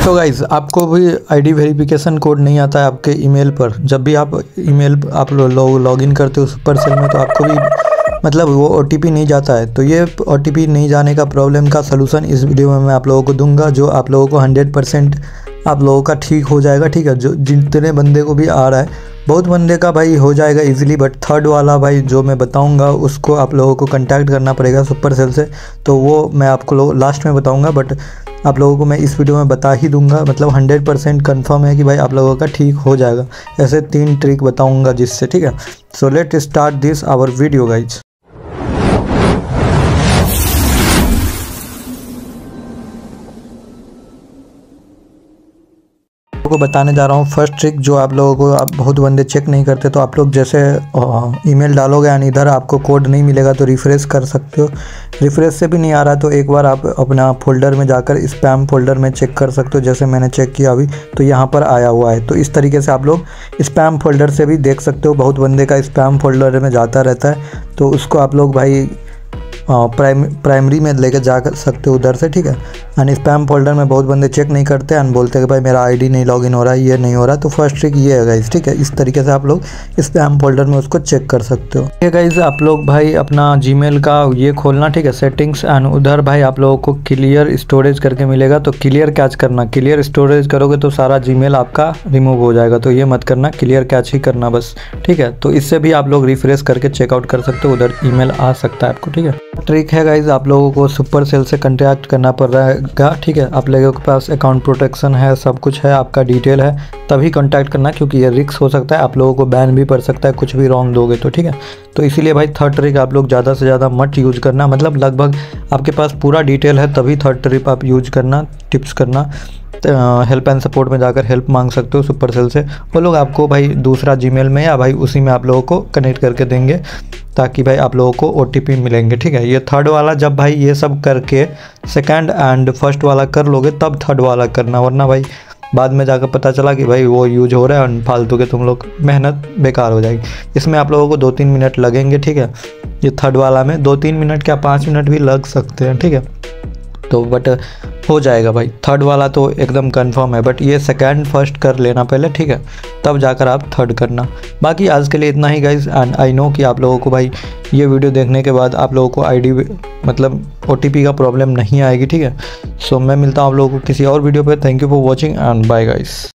तो गाइज़ आपको भी आईडी वेरिफिकेशन कोड नहीं आता है आपके ईमेल पर। जब भी आप ईमेल आप लॉगिन करते हो सुपरसेल में तो आपको भी मतलब वो ओटीपी नहीं जाता है। तो ये ओटीपी नहीं जाने का प्रॉब्लम का सलूशन इस वीडियो में मैं आप लोगों को दूंगा, जो आप लोगों को 100% आप लोगों का ठीक हो जाएगा। ठीक है, जो जितने बंदे को भी आ रहा है, बहुत बंदे का भाई हो जाएगा इजीली, बट थर्ड वाला भाई जो मैं बताऊंगा उसको आप लोगों को कांटेक्ट करना पड़ेगा सुपरसेल से। तो वो मैं आपको लास्ट में बताऊंगा, बट आप लोगों को मैं इस वीडियो में बता ही दूंगा। मतलब 100% कंफर्म है कि भाई आप लोगों का ठीक हो जाएगा। ऐसे 3 ट्रिक बताऊंगा जिससे, ठीक है। So let start this our video guys. को बताने जा रहा हूँ फर्स्ट ट्रिक, जो आप लोगों को आप बहुत बंदे चेक नहीं करते। तो आप लोग जैसे ईमेल डालोगे एंड इधर आपको कोड नहीं मिलेगा तो रिफ्रेश कर सकते हो। रिफ्रेश से भी नहीं आ रहा तो एक बार आप अपना फोल्डर में जाकर स्पैम फोल्डर में चेक कर सकते हो। जैसे मैंने चेक किया अभी तो यहाँ पर आया हुआ है। तो इस तरीके से आप लोग स्पैम फोल्डर से भी देख सकते हो। बहुत बंदे का स्पैम फोल्डर में जाता रहता है, तो उसको आप लोग भाई प्राइमरी में लेकर जा सकते हो उधर से, ठीक है। एंड स्पैम फोल्डर में बहुत बंदे चेक नहीं करते एंड बोलते हैं कि भाई मेरा आईडी नहीं लॉगिन हो रहा है, ये नहीं हो रहा। तो फर्स्ट ट्रिक ये है गाइस, ठीक है। इस तरीके से आप लोग स्पैम फोल्डर में उसको चेक कर सकते हो। ठीक है गाइस, आप लोग भाई अपना जीमेल का ये खोलना, ठीक है, सेटिंग्स, एंड उधर भाई आप लोगों को क्लियर स्टोरेज करके मिलेगा। तो क्लियर कैच करना, क्लियर स्टोरेज करोगे तो सारा जीमेल आपका रिमूव हो जाएगा। तो ये मत करना, क्लियर कैच ही करना बस, ठीक है। तो इससे भी आप लोग रिफ्रेश करके चेकआउट कर सकते हो, उधर ईमेल आ सकता है आपको, ठीक है। ट्रिक है गाइज, आप लोगों को सुपरसेल से कॉन्टैक्ट करना पड़ रहेगा, ठीक है। आप लोगों के पास अकाउंट प्रोटेक्शन है, सब कुछ है, आपका डिटेल है, तभी कॉन्टैक्ट करना, क्योंकि ये रिस्क हो सकता है, आप लोगों को बैन भी पड़ सकता है कुछ भी रॉन्ग दोगे तो, ठीक है। तो इसीलिए भाई थर्ड ट्रिक आप लोग ज़्यादा से ज़्यादा मत यूज़ करना। मतलब लगभग आपके पास पूरा डिटेल है तभी थर्ड ट्रिक आप यूज करना, टिप्स करना। हेल्प एंड सपोर्ट में जाकर हेल्प मांग सकते हो सुपरसेल से। वो लोग आपको भाई दूसरा जीमेल में या भाई उसी में आप लोगों को कनेक्ट करके देंगे, ताकि भाई आप लोगों को ओटीपी मिलेंगे, ठीक है। ये थर्ड वाला जब भाई ये सब करके सेकंड एंड फर्स्ट वाला कर लोगे तब थर्ड वाला करना, वरना भाई बाद में जाकर पता चला कि भाई वो यूज हो रहा है और फालतू के तुम लोग मेहनत बेकार हो जाएगी। इसमें आप लोगों को 2-3 मिनट लगेंगे, ठीक है। ये थर्ड वाला में 2-3 मिनट क्या 5 मिनट भी लग सकते हैं, ठीक है। तो बट हो जाएगा भाई, थर्ड वाला तो एकदम कंफर्म है, बट ये सेकंड फर्स्ट कर लेना पहले, ठीक है, तब जाकर आप थर्ड करना। बाकी आज के लिए इतना ही गाइज। एंड आई नो कि आप लोगों को भाई ये वीडियो देखने के बाद आप लोगों को आईडी मतलब ओटीपी का प्रॉब्लम नहीं आएगी, ठीक है। सो मैं मिलता हूँ आप लोगों को किसी और वीडियो पे। Thank you for watching and bye guys.